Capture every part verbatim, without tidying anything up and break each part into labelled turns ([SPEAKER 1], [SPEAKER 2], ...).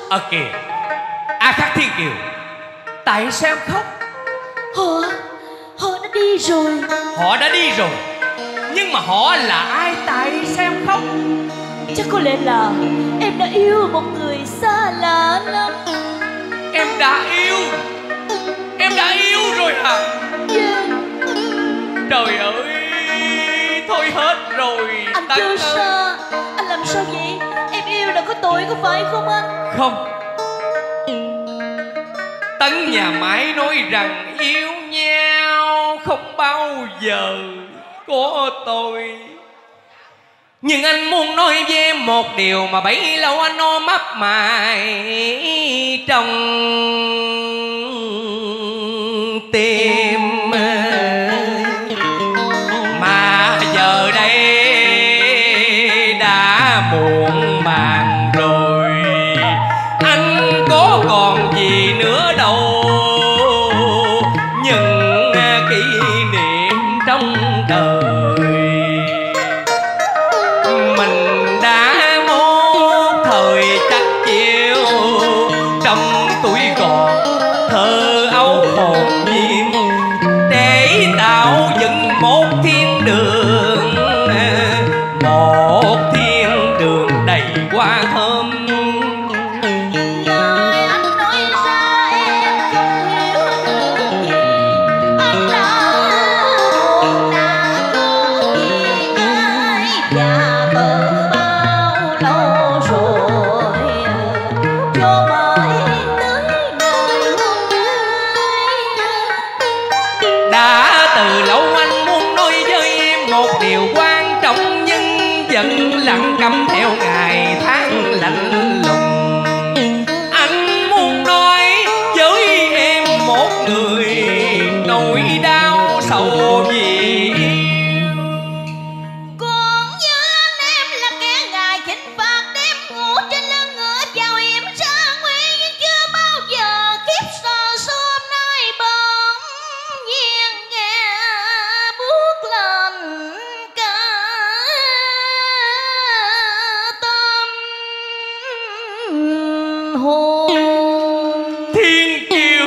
[SPEAKER 1] Ờ kìa, A Khắc Thiên Kiều, tại sao khóc?
[SPEAKER 2] Họ Họ đã đi rồi.
[SPEAKER 1] Họ đã đi rồi, nhưng mà họ là ai? Tại sao khóc?
[SPEAKER 2] Chắc có lẽ là em đã yêu một người xa lạ lắm.
[SPEAKER 1] Em đã yêu? Em đã yêu rồi hả?
[SPEAKER 2] Yeah.
[SPEAKER 1] Trời ơi, thôi hết rồi.
[SPEAKER 2] Anh chưa xa. Anh làm sao vậy? Em yêu là có tội có phải không anh?
[SPEAKER 1] Không. Tấn nhà máy nói rằng yêu nhau không bao giờ có tôi. Nhưng anh muốn nói với em một điều mà bấy lâu anh ôm ấp mãi trong tim. Mà giờ đây đã muộn màng rồi, anh có còn gì nữa đâu. Những kỷ niệm trong đời mình đã một thời chắc chiều, trong tuổi còn thơ ấu hồn nhiên, để tạo dựng một thiên đường, một thiên đường đầy hoa thơm.
[SPEAKER 2] Lời anh nói ra em không hiểu được gì. Anh đã buồn nản ước gì ai và từ bao lâu rồi, cho mãi tới ngày hôm nay.
[SPEAKER 1] Đã từ lâu anh muốn nói với em một điều quan trọng, nhưng vẫn lặng câm theo ngày tháng lạnh lùng. Anh muốn nói với em một người nỗi đau sầu vì yêu.
[SPEAKER 2] Còn như anh em là kẻ ngài khinh phạt, đêm ngủ trên lưng ngựa chào em ra nguy, nhưng chưa bao giờ khiếp sợ số hôm nay bỗng nhiên nghe buốt lạnh cả tâm hồn.
[SPEAKER 1] Thiên Kiều,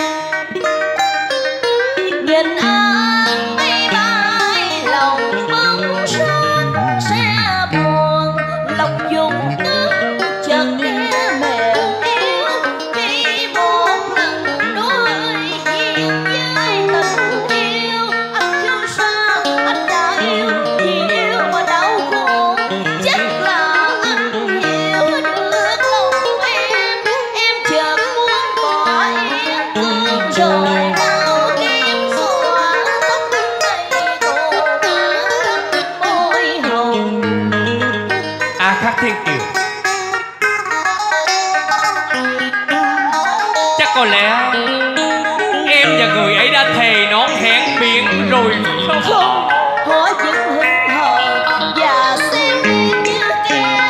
[SPEAKER 2] Nhìn anh mây bay lòng bóng rát sẽ buồn, lòng dùng cứng chợt nghe mềm yếu, chỉ một lần đối diện với tình yêu. Anh chưa xa, anh đã yêu, vì yêu mà đau khổ. Chắc là anh hiểu được lòng em, em chợt muốn bỏ yên thương rồi đau kiếm xóa tóc đầy khổ ướt môi hồng.
[SPEAKER 1] A Khắc Thiên Kiều, chắc có lẽ em và người ấy đã thề nón hẹn biển rồi phải không?
[SPEAKER 2] Không, họ vẫn hững hờ và xem em như kẻ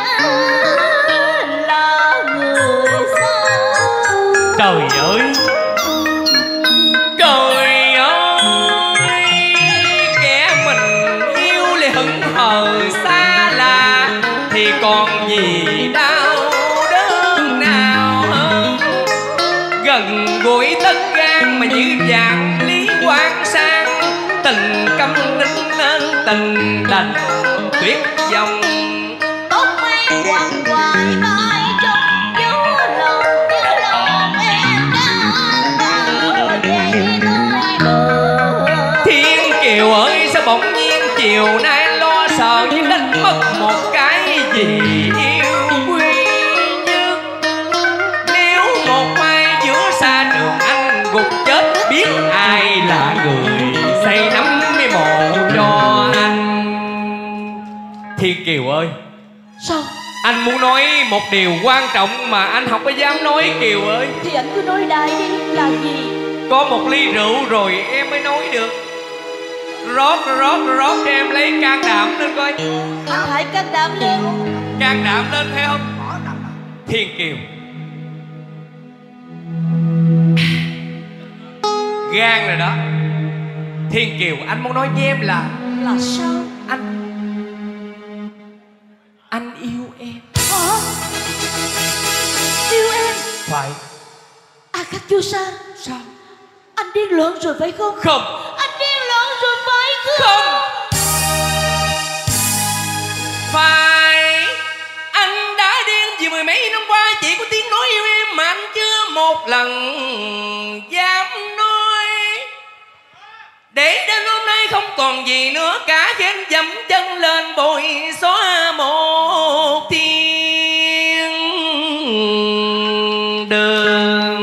[SPEAKER 2] là người xa.
[SPEAKER 1] Trời ơi, trời ơi, kẻ mình yêu lại hững hờ xa lạ, thì còn gì đau đớn nào hơn. Gần gũi tất gan mà như vàng lý quang sang, tình câm nín nên tình đành tuyệt vọng.
[SPEAKER 2] Tóc em quằn quại bay trong gió lòng, như lòng em đã đau vậy tới bờ.
[SPEAKER 1] Thiên Kiều ơi, sao bỗng nhiên chiều nay lo sợ như đánh mất một cái gì yêu quý nhất. Nếu một mai giữa xa trường anh gục chết, biết ai là người xây nắm cái mộ cho anh. Thiên Kiều ơi,
[SPEAKER 2] Sao?
[SPEAKER 1] anh muốn nói một điều quan trọng mà anh không có dám nói Kiều ơi.
[SPEAKER 2] Thì anh cứ nói đại đi, là gì?
[SPEAKER 1] Có một ly rượu rồi em mới nói được. Rót rót rót cho em lấy can đảm lên coi.
[SPEAKER 2] Anh hãy can đảm lên.
[SPEAKER 1] Can đảm lên thấy không? Thiên Kiều, gan rồi đó. Thiên Kiều, anh muốn nói với em là
[SPEAKER 2] Là sao?
[SPEAKER 1] Anh Anh yêu em.
[SPEAKER 2] Hả? Yêu em? Chu Sa.
[SPEAKER 1] Sao?
[SPEAKER 2] Anh điên loạn rồi phải không?
[SPEAKER 1] Không.
[SPEAKER 2] Anh điên loạn rồi phải không?
[SPEAKER 1] Không. Phải. Anh đã điên vì mười mấy năm qua chỉ có tiếng nói yêu em mà anh chưa một lần dám nói. Để đến hôm nay không còn gì nữa cả khi anh dẫm chân lên bồi xóa một thiên đường.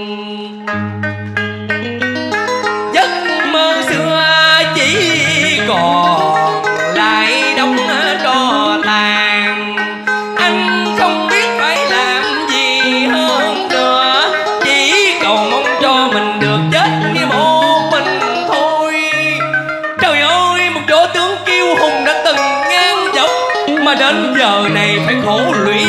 [SPEAKER 1] Giấc mơ xưa chỉ còn lại đống tro tàn. Anh không biết phải làm gì hơn nữa, chỉ cầu mong cho mình được chết như một mình thôi. Trời ơi, một võ tướng kiêu hùng đã từng ngang dọc mà đến giờ này phải khổ lụy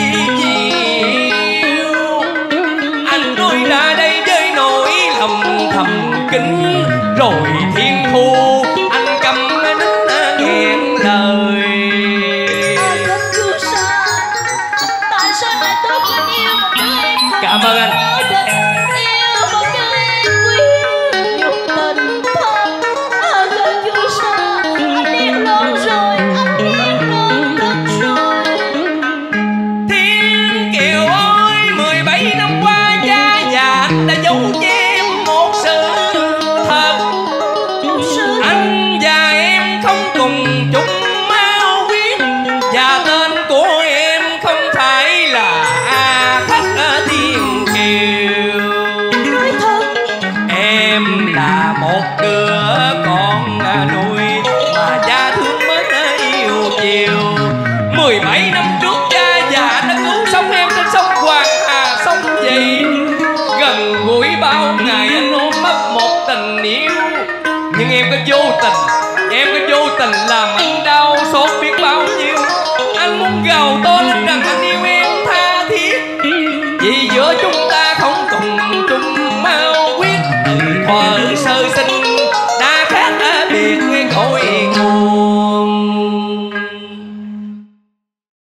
[SPEAKER 1] nhiều. Anh nói ra đây với nỗi lòng thầm kín, rồi thiên thu anh cầm đính nghẹn lời.
[SPEAKER 2] À không Chu Sa, tại sao lại tốt anh yêu một đứa em không?
[SPEAKER 1] Cảm ơn anh.
[SPEAKER 2] Có thật yêu một đứa em quý nhục tình thân. À không Chu Sa, anh điên loạn rồi, anh điên loạn thật rồi.
[SPEAKER 1] Thiên Kiều ơi, mười bảy năm qua cha già đã giấu em một sự thật. Anh và em không cùng chung máu huyết, và tên của em không phải là Thất Thiên Kiều.
[SPEAKER 2] Nói thật.
[SPEAKER 1] Em là một đứa con nuôi mà cha thương mến yêu chiều. Mười bảy năm trước cha già đã cứu sống em trên sông Hoàng Hà sông Dị. Gần gũi bao ngày anh ôm ấp một tình yêu, nhưng em có vô tình, em có vô tình làm anh đau xót biết bao nhiêu. Anh muốn gào to lên